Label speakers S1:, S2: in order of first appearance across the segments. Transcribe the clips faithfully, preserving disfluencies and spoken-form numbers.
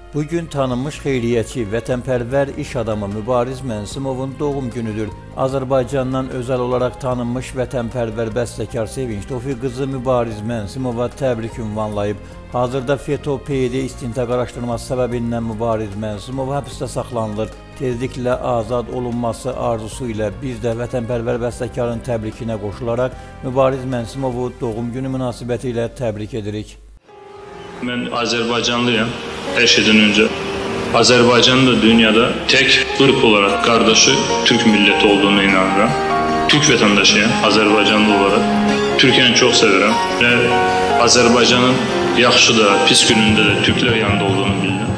S1: Bugün tanınmış xeyriyyəçi, vətənpərvər iş adamı Mübariz Mənsimovun doğum günüdür. Azərbaycandan özel olarak tanınmış vətənpərvər bəstəkar Sevinç Tofiq qızı Mübariz Mənsimova təbrik ünvanlayıb. Hazırda FETÖ P Y D istintaq araşdırması səbəbindən Mübariz Mənsimov həbsdə saxlanılır. Tezliklə azad olunması arzusu ilə biz də vətənpərvər bəstəkarın təbrikinə qoşularaq Mübariz Mənsimovu doğum günü münasibəti ilə təbrik edirik.
S2: Ben Azerbaycanlıyım. Her şeyden önce Azerbaycan'ın da dünyada tek ırk olarak kardeşi Türk milleti olduğunu inanıyorum. Türk vatandaşıyım, Azerbaycanlı olarak. Türkiye'ni çok severim ve Azerbaycan'ın yaxşı da pis gününde de Türkler yanında olduğunu biliyorum.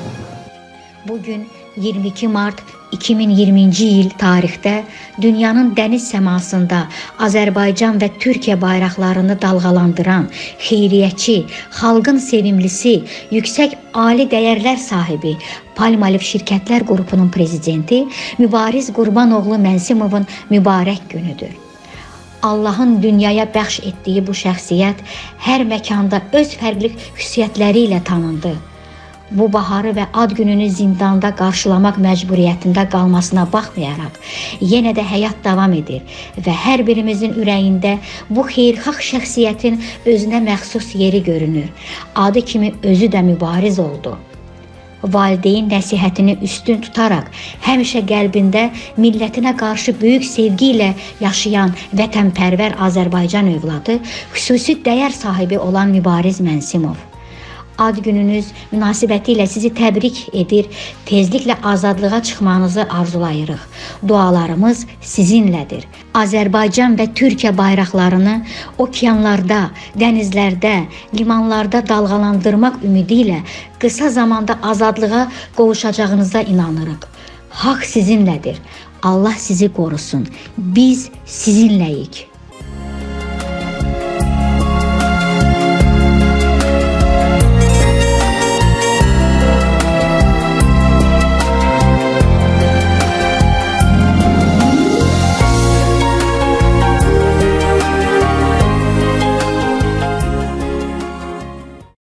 S3: Bugün yirmi iki Mart iki min iyirminci yıl tarixdə dünyanın dəniz səmasında Azərbaycan və Türkiyə bayraqlarını dalğalandıran xeyriyyətçi, xalqın sevimlisi, yüksək ali dəyərlər sahibi Palmolive Şirkətlər Qrupunun prezidenti Mübariz Qurbanoğlu Mənsimovun mübarək günüdür. Allahın dünyaya bəxş etdiyi bu şəxsiyyət hər məkanda öz fərqli xüsusiyyətləri ilə tanındı. Bu baharı və ad gününü zindanda qarşılamaq məcburiyyətində qalmasına baxmayaraq, yenə də həyat davam edir və hər birimizin ürəyində bu xeyirxah şəxsiyyətin özünə məxsus yeri görünür. Adı kimi özü də mübariz oldu. Valideyn nəsihətini üstün tutaraq, həmişə qəlbində millətinə qarşı böyük sevgi ilə yaşayan vətənpərvər Azərbaycan övladı, xüsusi dəyər sahibi olan Mübariz Mənsimov. Ad gününüz münasibəti ilə sizi təbrik edir, tezliklə azadlığa çıxmanızı arzulayırıq. Dualarımız sizinlədir. Azərbaycan və Türkiyə bayraqlarını okeanlarda, dənizlərdə, limanlarda dalğalandırmaq ümidi ilə qısa zamanda azadlığa qovuşacağınıza inanırıq. Haqq sizinlədir. Allah sizi qorusun. Biz sizinləyik.